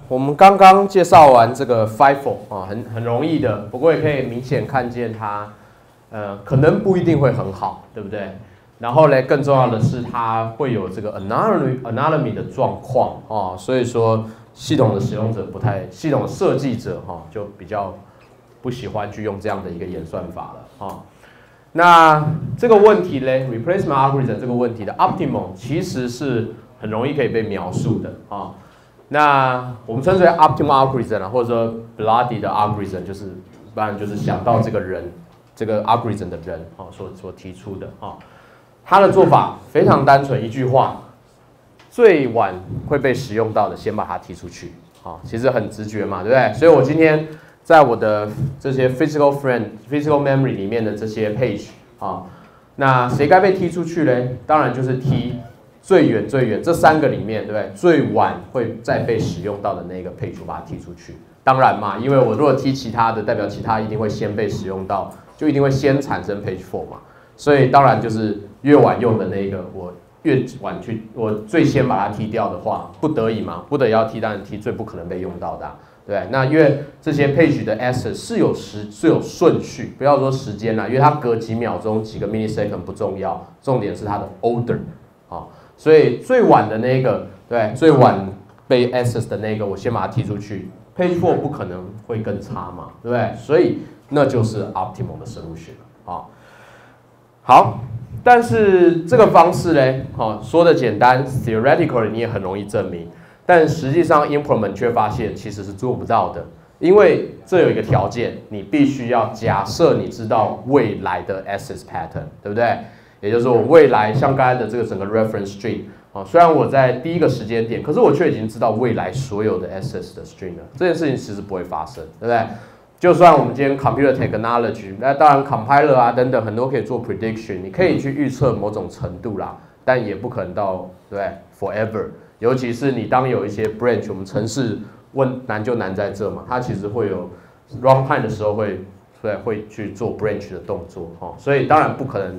我们刚刚介绍完这个 FIFO 啊，很容易的，不过也可以明显看见它，可能不一定会很好，对不对？然后呢，更重要的是它会有这个 anatomy 的状况啊，所以说系统的使用者系统的设计者哈就比较不喜欢去用这样的一个演算法了啊。那这个问题呢 ，replacement algorithm 这个问题的 optimum 其实是很容易可以被描述的啊。那我们称之为 optimal algorithm 或者说 bloody 的 algorithm， 就是当然就是想到这个人，这个 algorithm 的人啊所提出的啊。他的做法非常单纯，一句话，最晚会被使用到的，先把它提出去，啊，其实很直觉嘛，对不对？所以我今天在我的这些 physical memory 里面的这些 page， 啊，那谁该被踢出去呢？当然就是踢最远这3个里面，对不对？最晚会再被使用到的那个 page， 把它踢出去。当然嘛，因为我如果踢其他的，代表其他一定会先被使用到，就一定会先产生 page 4嘛。所以当然就是越晚用的那个，我越晚去，我最先把它踢掉的话，不得已嘛，不得已要踢，当然踢最不可能被用到的，对。那因为这些 page 的 access 是有顺序，不要说时间啦，因为它隔几秒钟、几个 millisecond 不重要，重点是它的 order 啊。所以最晚的那个，对，最晚被 access 的那个，我先把它踢出去 ，page 4不可能会更差嘛，对不对？所以那就是 optimal 的 solution 啊。好，但是这个方式呢，说的简单 ，theoretically 你也很容易证明，但实际上 implement 却发现其实是做不到的，因为这有一个条件，你必须要假设你知道未来的 access pattern， 对不对？也就是说，我未来像刚才的这个整个 reference string， 虽然我在第一个时间点，可是我却已经知道未来所有的 access 的 string 了，这件事情其实不会发生，对不对？就算我们今天 computer technology， 那当然 compiler 啊等等很多可以做 prediction， 你可以去预测某种程度啦，但也不可能到对 forever。尤其是你当有一些 branch， 我们程式难就难在这嘛，它其实会有 runtime 的时候会去做 branch 的动作，所以当然不可能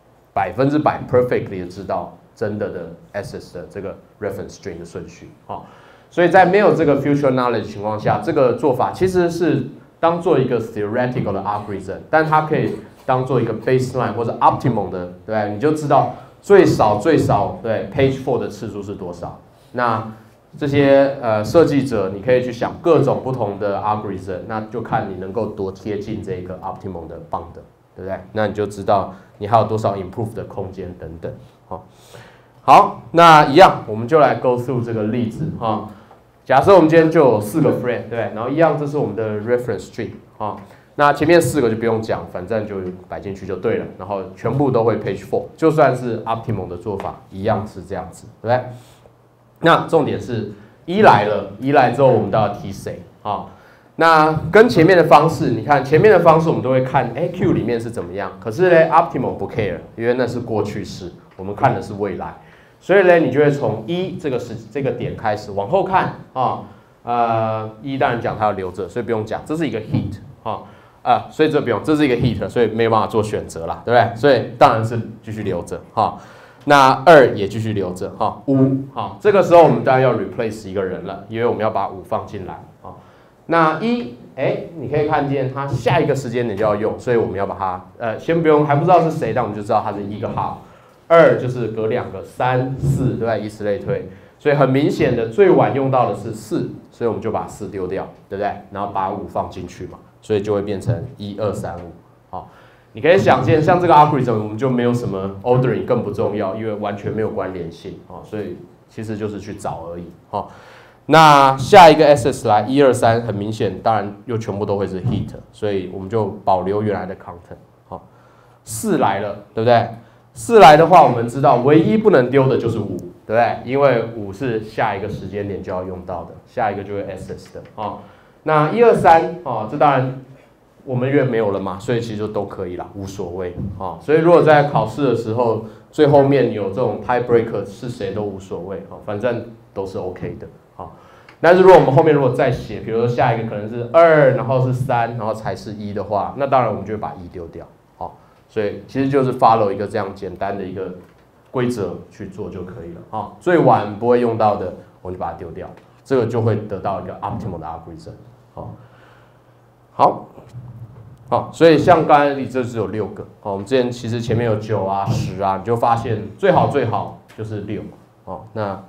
100% perfectly 的知道真的 access 的这个 reference string 的顺序，所以在没有这个 future knowledge 情况下，这个做法其实是当做一个 theoretical 的 algorithm， 但它可以当做一个 baseline 或者 optimum 的，对，你就知道最少对 page 4的次数是多少。那这些设计者，你可以去想各种不同的 algorithm， 那就看你能够多贴近这个 optimum 的 bound， 对不对？那你就知道你还有多少 improve 的空间等等。好，那一样我们就来 go through 这个例子哈。假设我们今天就有4个 frame， 对，然后一样，这是我们的 reference string 啊。那前面4个就不用讲，反正就摆进去就对了。然后全部都会 page 4， 就算是 optimum 的做法，一样是这样子，对不对？那重点是1来了，1来之后我们都要踢谁啊？那跟前面的方式，你看前面的方式我们都会看 Q 里面是怎么样，可是呢 optimum 不 care， 因为那是过去式，我们看的是未来。所以呢，你就会从这个点开始往后看啊。当然讲它要留着，所以不用讲，这是一个 hit 啊，所以这不用，这是一个 hit， 所以没有办法做选择啦，对不对？所以当然是继续留着哈。那2也继续留着哈，5哈，这个时候我们当然要 replace 一个人了，因为我们要把5放进来啊。那1，你可以看见它下一个时间点就要用，所以我们要把它先不用，还不知道是谁，但我们就知道它是1个号。2就是隔2个，3、4，对吧？以此类推，所以很明显的最晚用到的是4，所以我们就把4丢掉，对不对？然后把5放进去嘛，所以就会变成1、2、3、5。好，你可以想见，像这个 algorithm 我们就没有什么 ordering， 更不重要，因为完全没有关联性，所以其实就是去找而已。那下一个 access 来1、2、3，很明显，当然又全部都会是 hit， 所以我们就保留原来的 content。4来了，对不对？4来的话，我们知道唯一不能丢的就是5，对不对？因为5是下一个时间点就要用到的，下一个就会 access 的那1、2、3这当然我们因为没有了嘛，所以其实就都可以啦，无所谓所以如果在考试的时候最后面有这种 tiebreaker 是谁都无所谓反正都是 OK 的但是如果我们后面如果再写，比如说下一个可能是2，然后是3，然后才是1的话，那当然我们就会把1丢掉。所以其实就是 follow 一个这样简单的一个规则去做就可以了最晚不会用到的，我们就把它丢掉。 这个就会得到一个 optimal 的 algorithm。好，所以像刚才例子只有6个，我们之前其实前面有9啊、10啊，你就发现最好就是6，那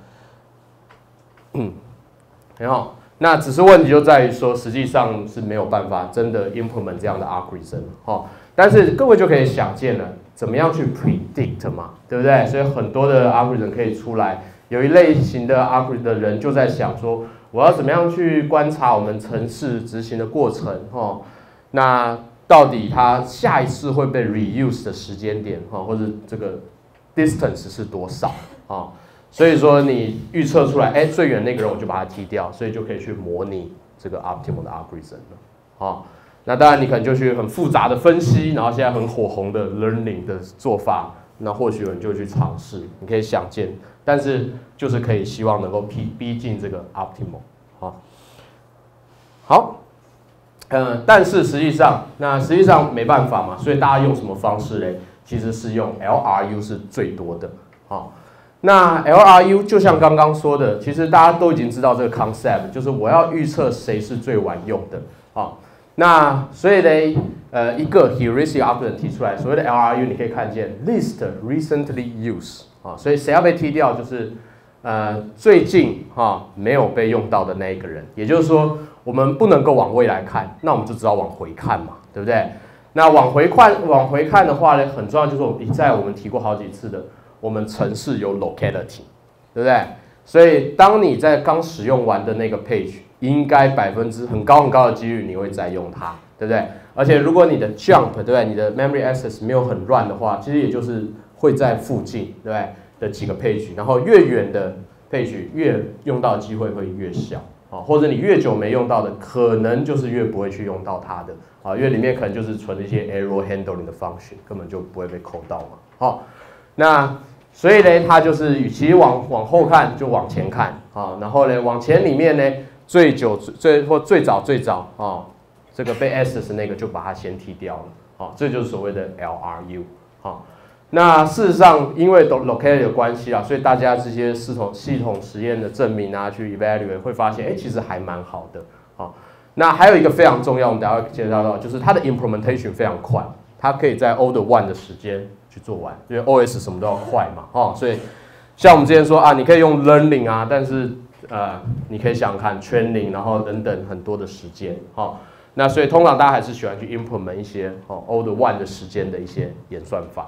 很好。那只是问题就在于说，实际上是没有办法真的 implement 这样的 algorithm，但是各位就可以想见了，怎么样去 predict 嘛，对不对？所以很多的 algorithm 可以出来。有一类型的 algorithm 的人就在想说，我要怎么样去观察我们程式执行的过程，那到底它下一次会被 reuse 的时间点，或者这个 distance 是多少啊？所以说你预测出来，最远那个人我就把它踢掉，所以就可以去模拟这个 optimal 的 algorithm 了，那当然你可能就去很复杂的分析，然后现在很火红的 learning 的做法，那或许有人就去尝试，你可以想见，但是就是可以希望能够逼近这个 optimal，好，但是实际上没办法嘛，所以大家用什么方式嘞？其实是用 LRU 是最多的，那 LRU 就像刚刚说的，其实大家都已经知道这个 concept， 就是我要预测谁是最晚用的，那所以呢，一个 heuristic algorithm 提出来，所谓的 LRU 你可以看见 list recently used，所以谁要被踢掉就是最近没有被用到的那一个人，也就是说我们不能够往未来看，那我们就只好往回看嘛，对不对？那往回看的话呢，很重要就是我们提过好几次的。我们程式有 locality， 对不对？所以当你在刚使用完的那个 page， 应该很高的几率你会再用它，对不对？而且如果你的 jump， 对不对？你的 memory access 没有很乱的话，其实也就是会在附近，对不对？的几个 page， 然后越远的 page 越用到的机会会越小，或者你越久没用到的，可能就是越不会去用到它的，因为里面可能就是存一些 error handling 的 function， 根本就不会被扣到嘛，那所以呢，它就是与其往后看，就往前看然后呢，往前里面呢，最早这个被 access 那个就把它先踢掉了，这就是所谓的 LRU，那事实上因为 locality 的关系所以大家这些系统实验的证明去 evaluate 会发现，其实还蛮好的，那还有一个非常重要，我们等一下会介绍到，就是它的 implementation 非常快，它可以在 O 的 1的时间去做完，因为 OS 什么都要快嘛，所以像我们之前说你可以用 learning但是你可以想想看 training， 然后等等很多的时间，那所以通常大家还是喜欢去 implement 一些O 的 1的时间的一些演算法，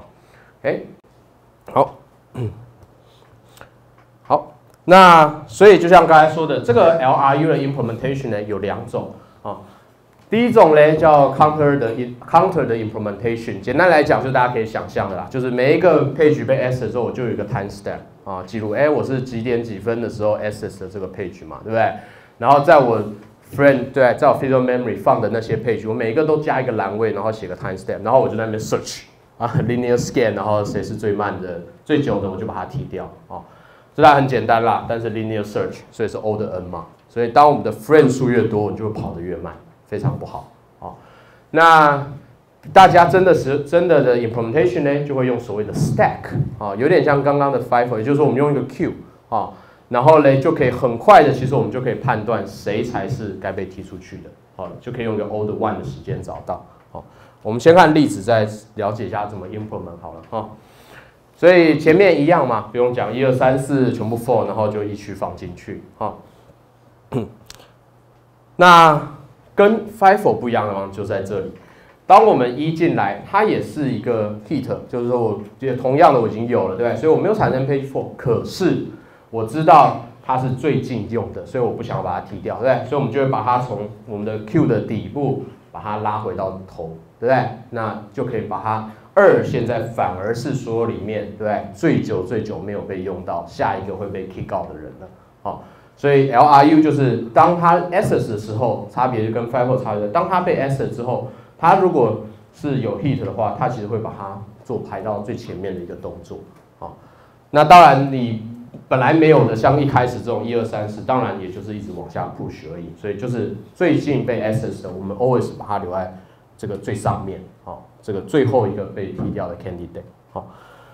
好，那所以就像刚才说的，这个 LRU 的 implementation 呢有2种第一种呢叫 counter 的 implementation， 简单来讲就是大家可以想象的啦，就是每一个 page 被 access 之后，我就有一个 timestamp 记录，我是几点几分的时候 access 的这个 page 嘛，对不对？然后在我 在我 physical memory 放的那些 page， 我每一个都加一个栏位，然后写个 timestamp， 然后我就在那边 search linear scan， 然后谁是最慢的、最久的，我就把它踢掉这当然很简单啦，但是 linear search， 所以是 O 的 n 嘛，所以当我们的 friend 数越多，你就会跑得越慢。非常不好那大家真的的 implementation 呢，就会用所谓的 stack 有点像刚刚的 FIFO， 也就是说我们用一个 queue 然后呢就可以很快的，其实我们就可以判断谁才是该被踢出去的就可以用一个 O 的 1的时间找到我们先看例子，再了解一下怎么 implement 好了所以前面一样嘛，不用讲1、2、3、4全部 for， 然后就一区放进去那跟 FIFO 不一样的地方就在这里，当我们进来，它也是一个 hit， 就是说我同样的我已经有了，对不对？所以我没有产生 page fault， 可是我知道它是最近用的，所以我不想把它踢掉，对不对？所以我们就会把它从我们的 Q 的底部把它拉回到头，对不对？那就可以把它2现在反而是所有里面，对不对？最久没有被用到，下一个会被 kick out 的人了，所以 LRU 就是当它 access 的时候，差别就跟 FIFO 差别。当它被 access 之后，它如果是有 hit 的话，它其实会把它排到最前面的一个动作。那当然你本来没有的，像一开始这种1、2、3、4，当然也就是一直往下 push 而已。所以就是最近被 access 的，我们 always 把它留在这个最上面，这个最后一个被踢掉的 candidate。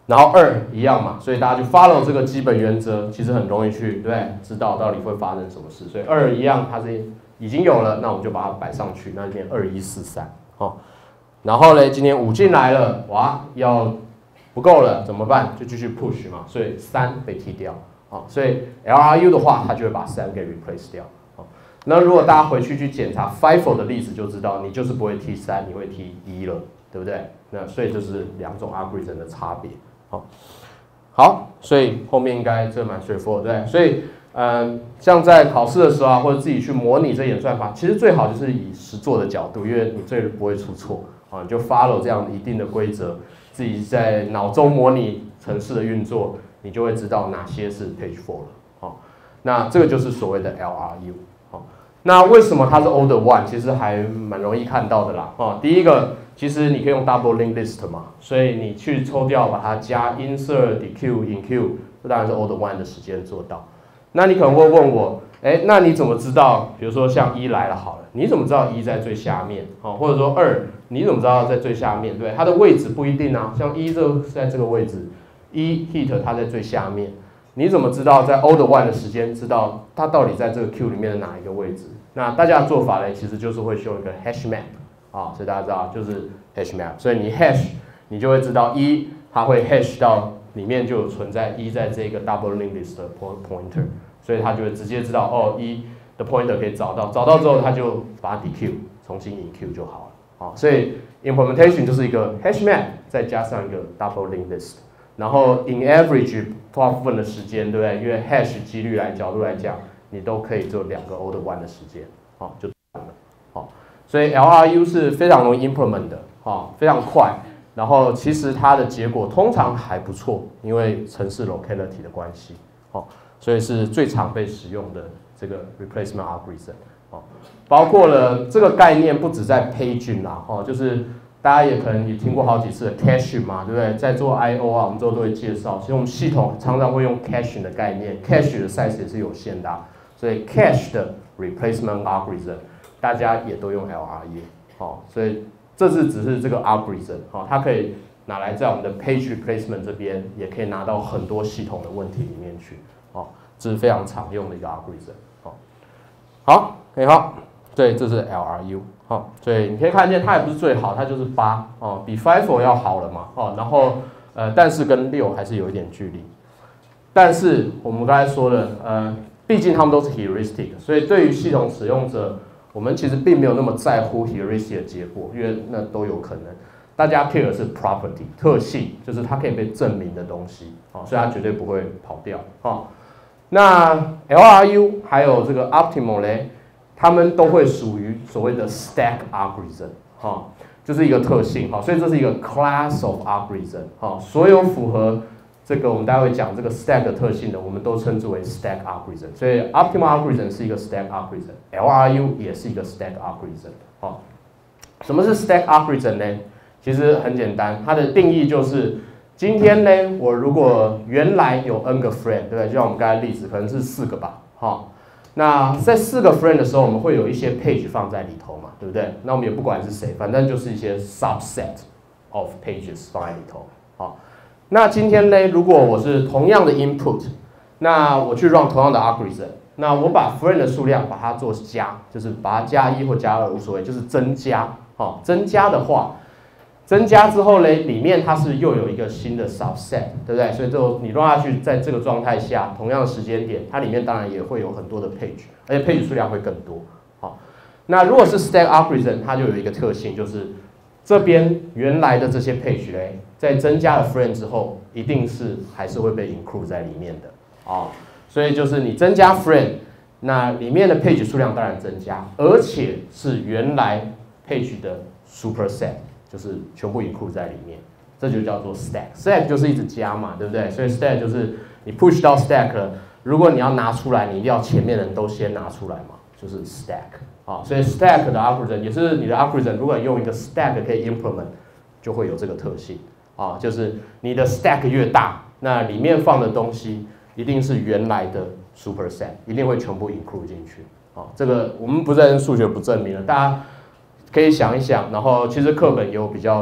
然后2一样嘛，所以大家就 follow 这个基本原则，其实很容易去对知道到底会发生什么事。所以2一样，它是已经有了，那我们就把它摆上去，那就变2143哦。然后呢，今天5进来了，哇，要不够了怎么办？就继续 push 嘛，所以3被踢掉啊。所以 LRU 的话，它就会把3给 replace 掉。那如果大家回去检查 FIFO 的例子，就知道你就是不会踢3，你会踢1了，对不对？那所以这是2种 algorithm 的差别。好，所以后面应该这蛮 straightforward，对不对？所以像在考试的时候啊，或者自己去模拟这演算法，其实最好就是以实作的角度，因为你最不会出错啊，你就 follow 这样一定的规则，自己在脑中模拟程式的运作，你就会知道哪些是 page fault 了。好，那这个就是所谓的 LRU。那为什么它是 order one？ 其实还蛮容易看到的啦。第一个，其实你可以用 double linked list 嘛，所以你去抽掉，把它加 insert dequeue include， 这当然是 order one 的时间做到。那你可能会问我，那你怎么知道？比如说像1来了好了，你怎么知道1在最下面？或者说2，你怎么知道在最下面？对，它的位置不一定啊。像1就在这个位置，1 hit 它在最下面。你怎么知道在 order one 的时间知道它到底在这个 queue 里面的哪一个位置？那大家的做法呢，其实就是会修一个 hash map 所以大家知道就是 hash map， 所以你 hash 你就会知道1它会 hash 到里面就有存在1在这个 double linked list 的 pointer， 所以它就会直接知道1的 pointer 可以找到之后它就把它 dequeue 重新引 queue 就好了所以 implementation 就是一个 hash map 再加上一个 double linked list。然后 in average 大部分的时间，对不对？因为 hash 几率角度来讲，你都可以做2个 order one 的时间，就完了，所以 LRU 是非常容易 implement 的，非常快。然后其实它的结果通常还不错，因为程式 locality 的关系，所以是最常被使用的这个 replacement algorithm，包括了这个概念不止在 paging 啦，就是大家也可能也听过好几次的 caching 嘛，对不对？在做 I/O 我们之后都会介绍。其实我们系统常常会用 caching 的概念 ，cache 的 size 也是有限的所以 cache 的 replacement algorithm 大家也都用 LRU，所以这只是这个 algorithm，它可以拿来在我们的 page replacement 这边，也可以拿到很多系统的问题里面去，这是非常常用的一个 algorithm，好，好，对，这是 LRU。所以你可以看见它也不是最好，它就是8比 FIFO 要好了嘛然后但是跟6还是有一点距离。但是我们刚才说了毕竟他们都是 heuristic， 所以对于系统使用者，我们其实并没有那么在乎 heuristic 的结果，因为那都有可能。大家 care 的是 property 特性，就是它可以被证明的东西所以它绝对不会跑掉那 LRU 还有这个 optimal 呢？他们都会属于所谓的 stack algorithm，就是一个特性所以这是一个 class of algorithm，所有符合这个我们待会讲这个 stack 的特性的，我们都称之为 stack algorithm。所以 optimal algorithm 是一个 stack algorithm，LRU 也是一个 stack algorithm。什么是 stack algorithm 呢？其实很简单，它的定义就是今天呢，我如果原来有 n 个 friend， 对不对？就像我们刚才例子，可能是4个吧，那在4个 friend 的时候，我们会有一些 page 放在里头嘛，对不对？那我们也不管是谁，反正就是一些 subset of pages 放在里头。那今天呢，如果我是同样的 input， 那我去 run 同样的 algorithm， 那我把 friend 的数量把它做加，就是把它加1或加2无所谓，就是增加。增加的话，增加之后呢，里面它是又有一个新的 subset， 对不对？所以就你让它去在这个状态下，同样的时间点，它里面当然也会有很多的 page， 而且 page 数量会更多。那如果是 stack algorithm， 它就有一个特性，就是这边原来的这些 page 呢，在增加了 friend 之后，一定是还是会被 include 在里面的所以就是你增加 friend， 那里面的 page 数量当然增加，而且是原来 page 的 superset。就是全部 include 在里面，这就叫做 stack。stack 就是一直加嘛，对不对？所以 stack 就是你 push 到 stack 了，如果你要拿出来，你一定要前面的人都先拿出来嘛，就是 stack。所以 stack 的 algorithm 也是你的 algorithm， 如果你用一个 stack 可以 implement， 就会有这个特性就是你的 stack 越大，那里面放的东西一定是原来的 superset， 一定会全部 include 进去这个我们不在数学不证明了，大家可以想一想，然后其实课本也有比较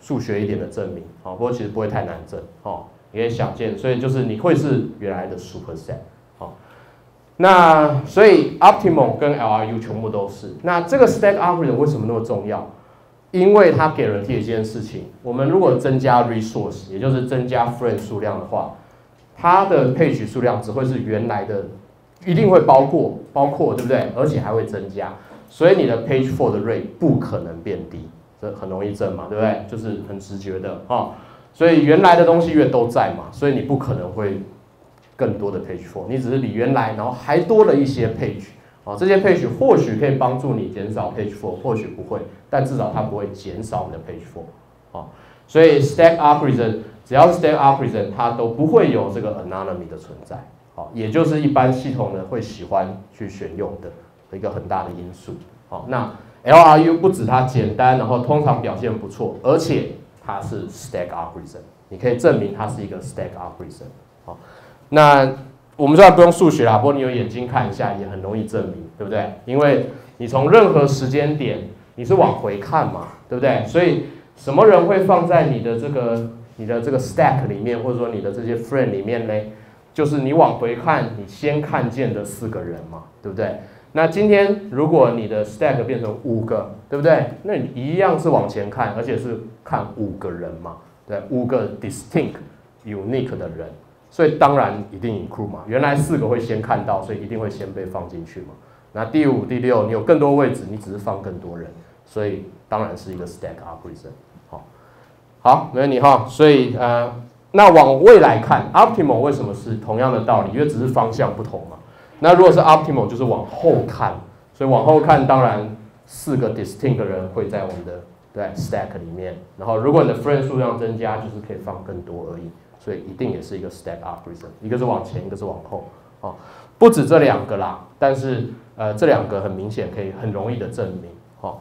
数学一点的证明，不过其实不会太难证，你可以想见，所以就是你会是原来的 superset，那所以 optimum 跟 LRU 全部都是。那这个 stack algorithm 为什么那么重要？因为它给人一件事情，我们如果增加 resource， 也就是增加 frame 数量的话，它的配取数量只会是原来的，一定会包括，对不对？而且还会增加，所以你的 page fault 的 rate 不可能变低，这很容易证嘛，对不对？就是很直觉的所以原来的东西越都在嘛，所以你不可能会更多的 page fault， 你只是比原来然后还多了一些 page。这些 page 或许可以帮助你减少 page fault， 或许不会，但至少它不会减少你的 page fault。所以 stack algorithm 只要是 stack algorithm， 它都不会有这个 anomaly 的存在。也就是一般系统呢会喜欢去选用的一个很大的因素。那 LRU 不止它简单，然后通常表现不错，而且它是 stack algorithm， 你可以证明它是一个 stack algorithm。那我们虽然不用数学啦，不过你有眼睛看一下也很容易证明，对不对？因为你从任何时间点你是往回看嘛，对不对？所以什么人会放在你的这个 stack 里面，或者说你的这些 frame 里面呢？就是你往回看，你先看见的4个人嘛，对不对？那今天如果你的 stack 变成5个，对不对？那你一样是往前看，而且是看5个人嘛，对，5个 distinct unique 的人。所以当然一定 include 嘛，原来4个会先看到，所以一定会先被放进去嘛。那第5、第6，你有更多位置，你只是放更多人，所以当然是一个 stack algorithm。好，没问题哈。所以那往未来看 ，optimal 为什么是同样的道理？因为只是方向不同嘛。那如果是 optimal， 就是往后看，所以往后看，当然4个 distinct 的人会在我们的stack 里面。然后如果你的 frame 数量增加，就是可以放更多而已。所以一定也是一个 stack algorithm， 一个是往前，一个是往后，不止这2个啦，但是这2个很明显可以很容易的证明，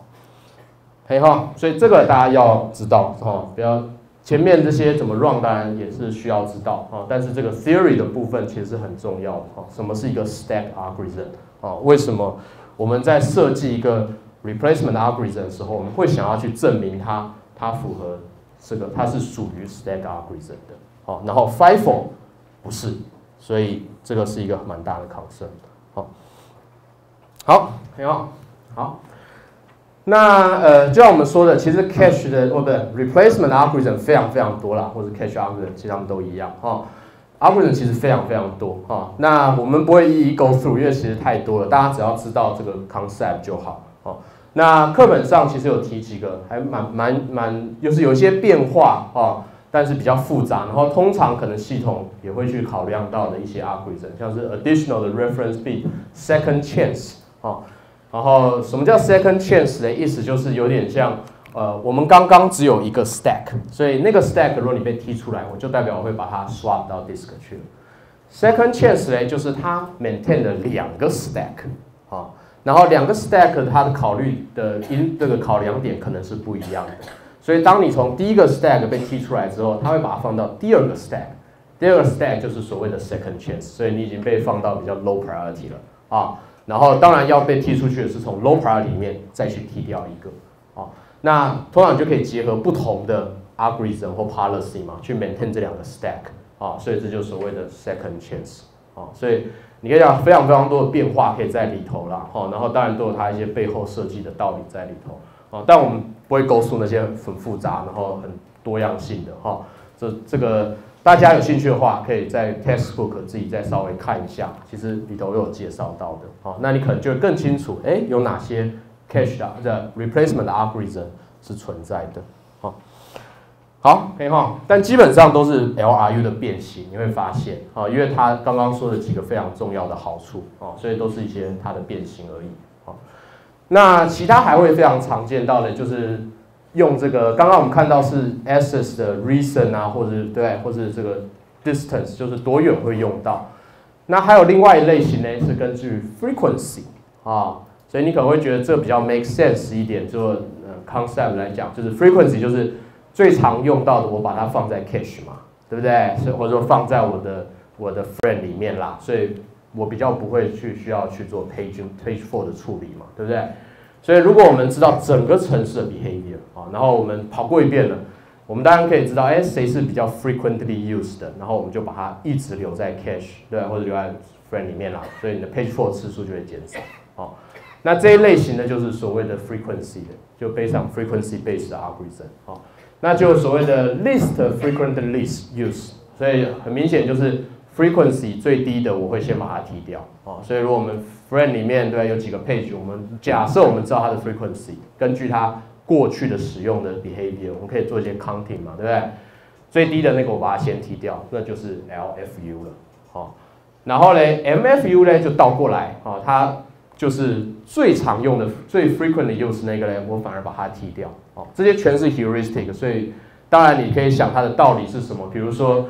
所以这个大家要知道，不要前面这些怎么 run 当然也是需要知道，但是这个 theory 的部分其实是很重要的，什么是一个 stack algorithm，为什么我们在设计一个 replacement algorithm 的时候，我们会想要去证明它符合这个，它是属于 stack algorithm 的。然后 FIFO 不是，所以这个是一个蛮大的 concern。好，很好，好。那就像我们说的，其实 cache 的replacement algorithm 非常非常多啦，或者 cache algorithm 其实他们都一样algorithm 其实非常非常多那我们不会一一 go through， 因为其实太多了，大家只要知道这个 concept 就好那课本上其实有提几个，还就是有一些变化但是比较复杂，然后通常可能系统也会去考量到的一些 algorithm， 像是 additional 的 reference bit、second chance 然后什么叫 second chance 的意思就是有点像我们刚刚只有一个 stack， 所以那个 stack 如果你被踢出来，我就代表我会把它 swap 到 disk 去了。second chance 呢，就是它 maintain 了2个 stack 然后2个 stack 它的考虑的这个考量点可能是不一样的。所以当你从第一个 stack 被踢出来之后，它会把它放到第2个 stack， 第2个 stack 就是所谓的 second chance， 所以你已经被放到比较 low priority 了然后当然要被踢出去的是从 low priority 里面再去踢掉一个那通常就可以结合不同的 algorithm 或 policy 嘛，去 maintain 这2个 stack所以这就是所谓的 second chance所以你可以讲非常非常多的变化可以在里头啦然后当然都有它一些背后设计的道理在里头但我们不会go through那些很复杂然后很多样性的这个大家有兴趣的话，可以在 textbook 自己再稍微看一下，其实里头有介绍到的那你可能就会更清楚，有哪些 cache 的 replacement algorithm 是存在的好，但基本上都是 LRU 的变形，你会发现因为它刚刚说的几个非常重要的好处所以都是一些它的变形而已那其他还会非常常见到的，就是用这个刚刚我们看到是 access 的 reason 或者这个 distance， 就是多远会用到。那还有另外一类型呢，是根据 frequency 所以你可能会觉得这比较 make sense 一点，就concept 来讲，就是 frequency 就是最常用到的，我把它放在 cache 嘛，对不对？或者说放在我的 frame 里面啦，所以我比较不会需要去做 page fault 的处理嘛，对不对？所以如果我们知道整个程式的 behavior 然后我们跑过一遍了， 我们当然可以知道，哎，谁是比较 frequently used 的，然后我们就把它一直留在 cache， 对，或者留在 friend 里面啦，所以你的 page fault 次数就会减少。哦，那这一类型的就是所谓的 frequency 的，就 based on frequency based 的 algorithm。哦，那就所谓的 least frequent least use， 所以很明显就是 frequency 最低的，我会先把它踢掉。哦，所以如果我们 friend 里面对有几个 page， 我们假设我们知道它的 frequency， 根据它过去的使用的 behavior， 我们可以做一些 counting 嘛，对不对？最低的那个我把它先踢掉，那就是 LFU 了。哦，然后呢 MFU 呢就倒过来，哦，它就是最常用的、最 frequently use 那个呢，我反而把它踢掉。哦，这些全是 heuristic， 所以当然你可以想它的道理是什么。比如说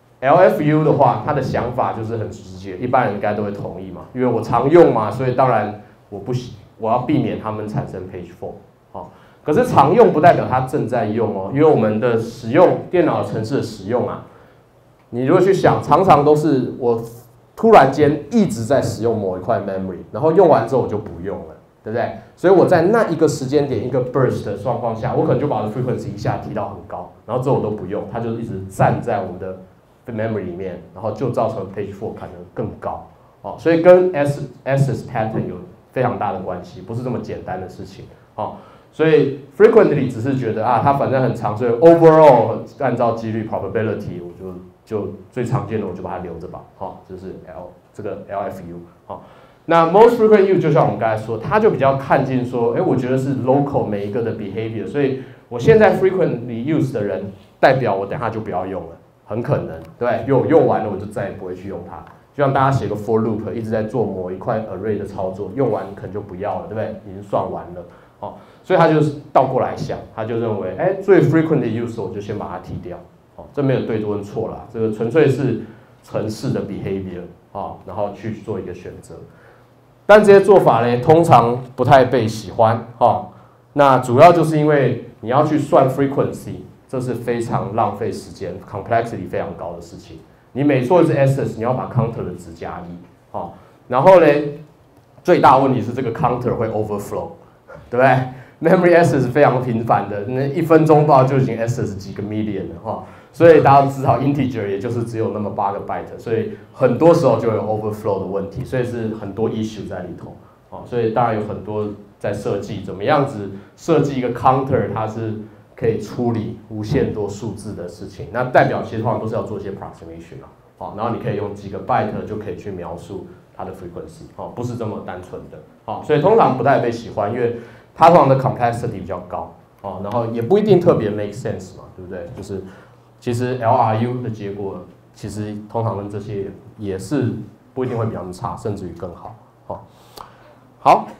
LFU 的话，它的想法就是很直接，一般人应该都会同意嘛，因为我常用嘛，所以当然我要避免它们产生 page fault。哦，可是常用不代表它正在用哦，因为我们的使用电脑程式的使用啊，你如果去想，常常都是我突然间一直在使用某一块 memory， 然后用完之后我就不用了，对不对？所以我在那一个时间点一个 burst 的状况下，我可能就把我的 frequency 一下提到很高，然后之后我都不用，它就一直站在我们的 memory 里面，然后就造成 page fault 可能更高。哦，所以跟 access pattern 有非常大的关系，不是这么简单的事情。哦，所以 frequently 只是觉得啊，它反正很长，所以 overall 按照几率 probability， 我就最常见的我就把它留着吧。好，这是这个 LFU。好，那 most frequent use 就像我们刚才说，它就比较看进说，哎，我觉得是 local 每一个的 behavior， 所以我现在 frequently use 的人，代表我等下就不要用了，很可能，对，因为我用完了我就再也不会去用它。就像大家写个 for loop， 一直在做某一块 array 的操作，用完可能就不要了，对不对？已经算完了。哦，所以他就是倒过来想，他就认为，哎，最 frequent use 我就先把它踢掉。哦，这没有对跟错啦，这个纯粹是程式的 behavior 啊，然后去做一个选择。但这些做法呢，通常不太被喜欢。哈，那主要就是因为你要去算 frequency， 这是非常浪费时间 ，complexity 非常高的事情。你每做一次 access， 你要把 counter 的值加1。哦，然后呢，最大问题是这个 counter 会 overflow。对不对 ？Memory access 非常频繁的，那1分钟报就已经 access 几个 million 了哈，所以大家都知道 integer 也就是只有那么8个 byte， 所以很多时候就有 overflow 的问题，所以是很多 issue 在里头。哦，所以当然有很多在设计怎么样子设计一个 counter， 它是可以处理无限多数字的事情。那代表其实通常都是要做一些 approximation 啊，好，然后你可以用几个 byte 就可以去描述它的 frequency， 哦，不是这么单纯的。哦，所以通常不太被喜欢，因为它通常的 complexity 比较高，哦，然后也不一定特别 make sense 嘛，对不对？就是其实 LRU 的结果，其实通常跟这些也是不一定会比他们差，甚至于更好。哦，好。